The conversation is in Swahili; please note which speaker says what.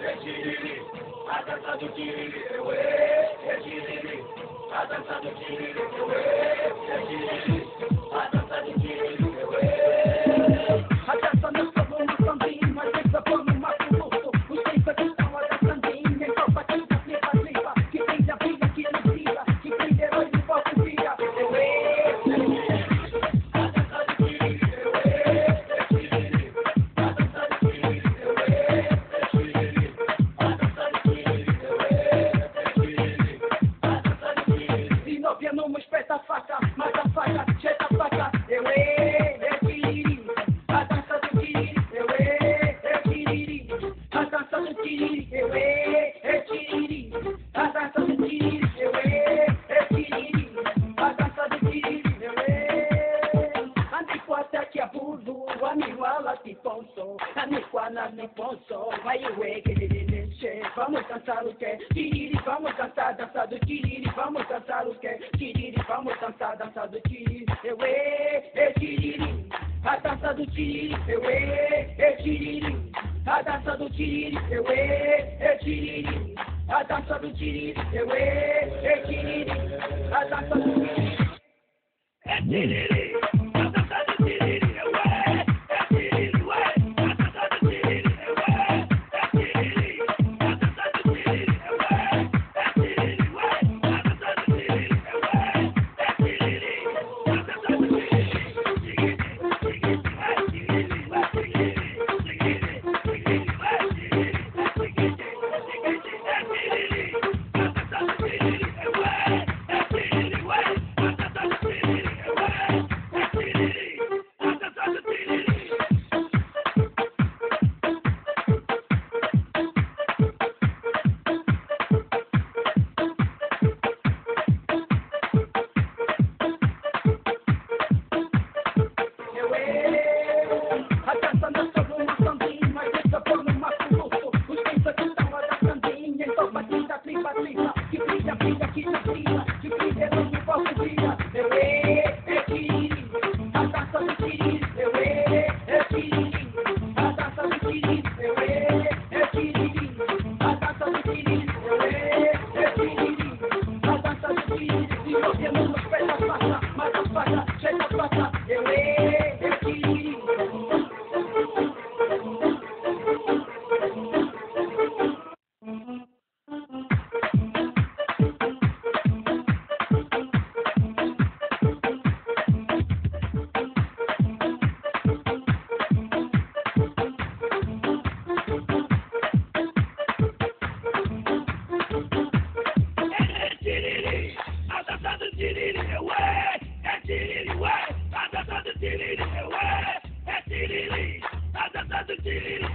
Speaker 1: é tiriri, a dança do tiriri, é tiriri, a dança do tiriri, é tiriri, a dança do tiriri, a dança não só uma sambinha, mas tem sabor no mato luto, os tempos que estão a dançandinha, então batida, flipa, flipa, que tem a vida, que não briga, que tem herói no palco dia, a dança do tiriri, é tiriri, a dança do tiriri, é tiriri, a dança do tiriri, é tiriri, a dança do tiriri, se novinha numa espeta a faca, mata a faca, jeita a faca, é tiriri, a dança do tiriri, é tiriri, a dança do tiriri, é tiriri, a dança do tiriri, é tiriri, a dança do tiriri, andi até que a burro, amigo ala te ponso, amigo ana me ponso, vai o que ele vamos dançar o que, tiriri, vamos dançar, dança do tiriri, vamos dançar o que, tiriri, vamos dançar, dança do tiriri, é tiriri, a dança do tiriri, é tiriri, a dança do tiriri, é tiriri, a dança do tiriri, é tiriri, a dança do tiriri, é tiriri, a dança do tiriri, é tiriri, a dança do tiriri, é tiriri, a dança do tiriri, é tiriri, a dança do tiriri, é tiriri, a dança do tiriri,